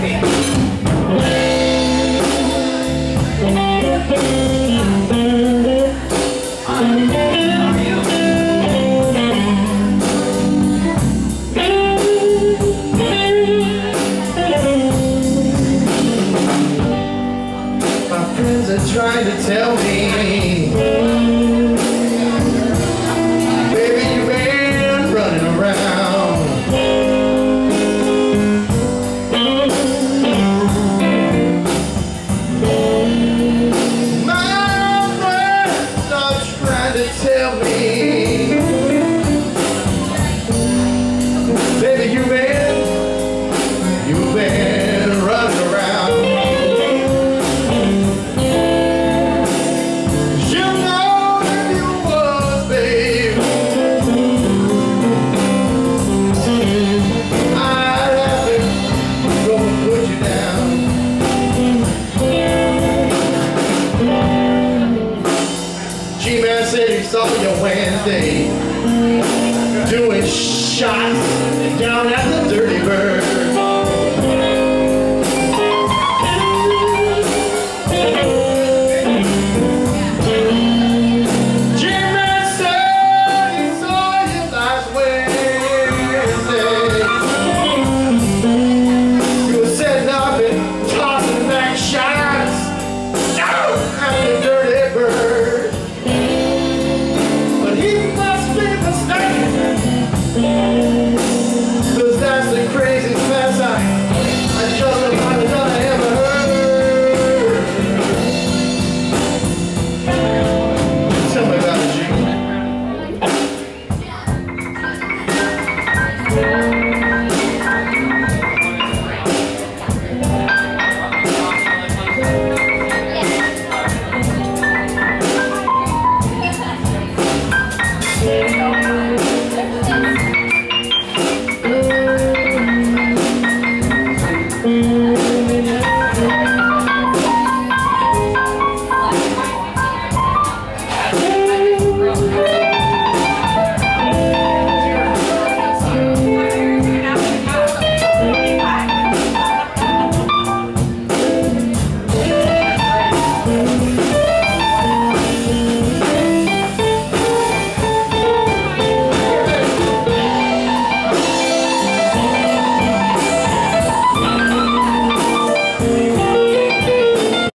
Trying to tell me, baby, you've been running around. My friends are trying to tell me, baby, you've been running around. G-Man said he saw you Wednesday doing shots down at the